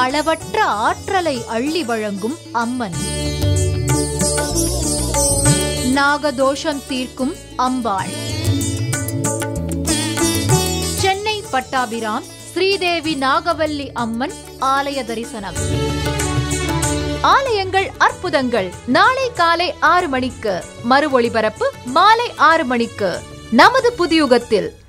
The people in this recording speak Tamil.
அளவற்ற ஆற்றலை அள்ளி வழங்கும் அம்மன். நாகதோஷம் தீர்க்கும் அம்பாள். சென்னை பட்டாபிராம் ஸ்ரீதேவி நாகவல்லி அம்மன் ஆலய தரிசனம். ஆலயங்கள் அற்புதங்கள் நாளை காலை 6 மணிக்கு, மறு ஒளிபரப்பு மாலை 6 மணிக்கு நமது புதியுகத்தில்.